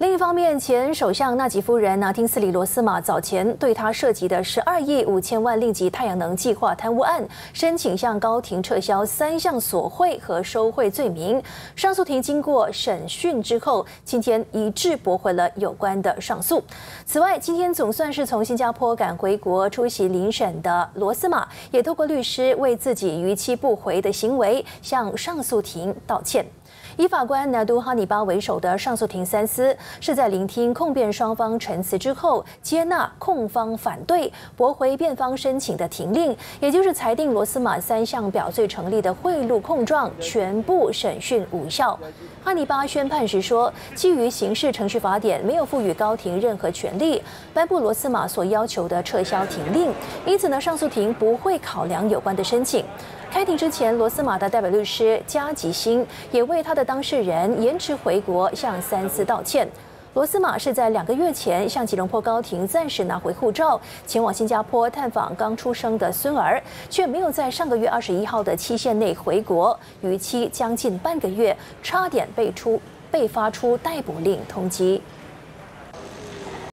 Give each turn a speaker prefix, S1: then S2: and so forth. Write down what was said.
S1: 另一方面，前首相纳吉夫人拿汀斯里罗斯玛早前对他涉及的12亿5千万令吉太阳能计划贪污案，申请向高庭撤销3项索贿和收贿罪名。上诉庭经过审讯之后，今天一致驳回了有关的上诉。此外，今天总算是从新加坡赶回国出席聆审的罗斯玛，也透过律师为自己逾期不回的行为向上诉庭道歉。以法官拿督哈尼巴为首的上诉庭三司是在聆听控辩双方陈词之后，接纳控方反对，驳回辩方申请的停令，也就是裁定罗斯玛3项表罪成立的贿赂控状全部审讯无效。哈尼巴宣判时说，基于刑事程序法典没有赋予高庭任何权利颁布罗斯玛所要求的撤销停令，因此呢，上诉庭不会考量有关的申请。开庭之前，罗斯玛的代表律师加吉辛也为他的当事人延迟回国向三司道歉。罗斯玛是在2个月前向吉隆坡高庭暂时拿回护照，前往新加坡探访刚出生的孙儿，却没有在上个月21号的期限内回国，逾期将近半个月，差点被发出逮捕令通缉。